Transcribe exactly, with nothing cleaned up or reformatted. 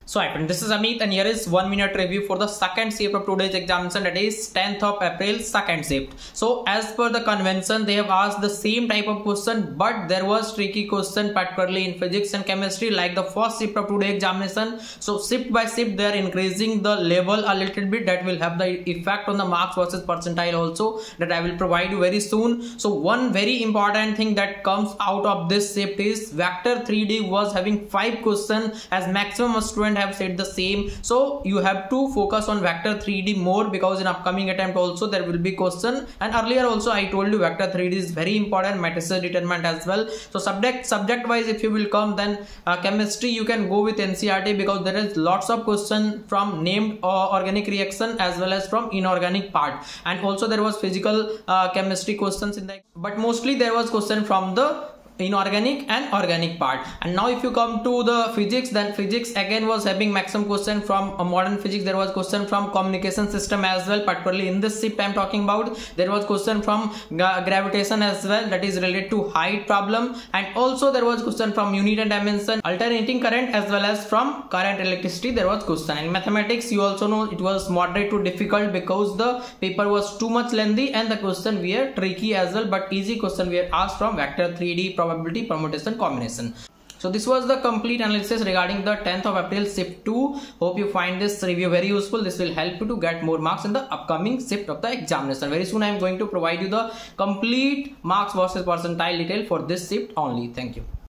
So hi friend, this is Amit and here is one minute review for the second shift of today's examination, that is tenth of April, second shift. So as per the convention, they have asked the same type of question, but there was tricky question particularly in physics and chemistry like the first shift of today's examination. So shift by shift they are increasing the level a little bit, that will have the effect on the marks versus percentile also, that I will provide you very soon. So one very important thing that comes out of this shift is vector three D was having five questions as maximum student have said the same. So you have to focus on vector three D more, because in upcoming attempt also there will be question, and earlier also I told you vector three D is very important, matrices determinant as well. So subject subject wise if you will come, then uh, chemistry you can go with N C E R T, because there is lots of question from named uh, organic reaction as well as from inorganic part, and also there was physical uh, chemistry questions in the, but mostly there was question from the inorganic and organic part. And now if you come to the physics, then physics again was having maximum question from uh, modern physics. There was question from communication system as well, particularly in this shift I am talking about. There was question from gravitation as well, that is related to height problem, and also there was question from unit and dimension, alternating current as well as from current electricity there was question. And mathematics you also know it was moderate to difficult, because the paper was too much lengthy and the question were tricky as well, but easy question were asked from vector three D, probability, permutation, combination. So this was the complete analysis regarding the tenth of April shift two. Hope you find this review very useful. This will help you to get more marks in the upcoming shift of the examination. Very soon I am going to provide you the complete marks versus percentile detail for this shift only. Thank you.